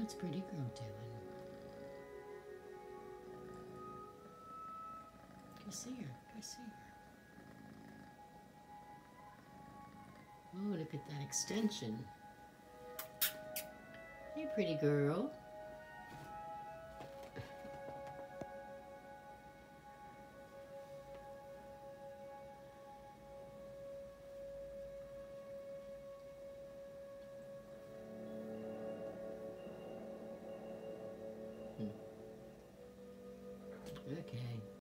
What's pretty girl doing? Go see her. Go see her. Oh, look at that extension. Hey, pretty girl.